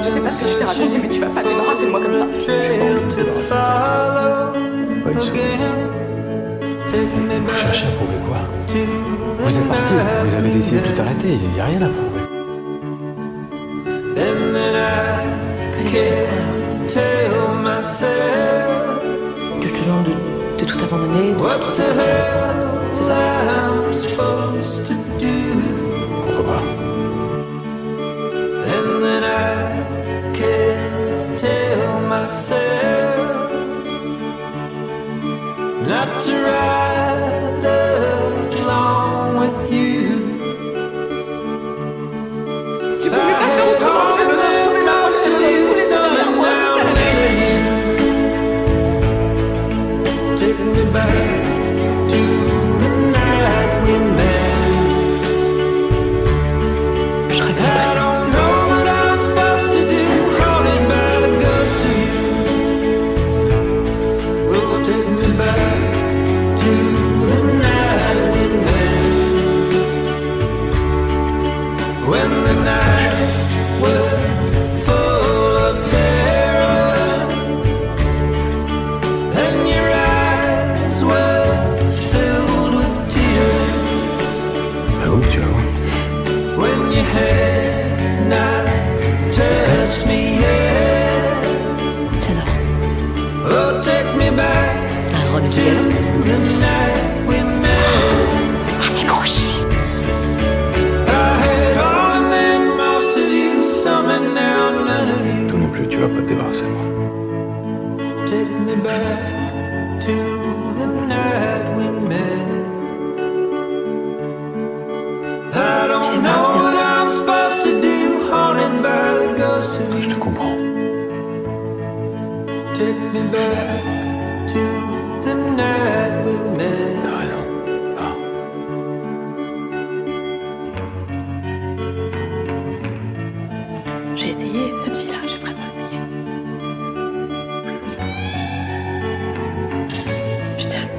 Tu sais pas ce que tu t'es raconté, mais tu vas pas te débarrasser de moi comme ça. Je suis pas envie de me débarrasser de toi. Pas une seconde. Vous cherchez à prouver quoi? Vous êtes parti, vous avez décidé de tout arrêter, il n'y a rien à prouver. Fallait que je fasse quoi alors? Que je te demande de tout abandonner, de tout quitter, partir avec moi. C'est ça? Pourquoi pas? Not to ride along with you. Je pouvais pas faire autrement, j'ai besoin de sauver ma poche, j'ai besoin de tous les autres derrière moi, c'est ça la vérité. Take me back to the night we met. Je regretterais. I don't know what I'm supposed to do, haunted by the ghost of you. Oh, take me back to the night we met. When the night was full of terror, and your eyes were filled with tears. Bah oui, tu vas voir. When your hand not touched me yet. J'adore. Oh, take me back Un rock to du galop. the night we met. Adèle Rocher. I had all and then most of you, some and now none of you. Toi non plus, tu vas pas te débarrasser de moi. Take me back to the night we met. I don't know what I'm supposed to do, haunted by the ghost of Je you. te comprends. Take me back to the night we met. T'as raison. Ah. J'ai essayé cette vie-là, j'ai vraiment essayé. Je t'aime.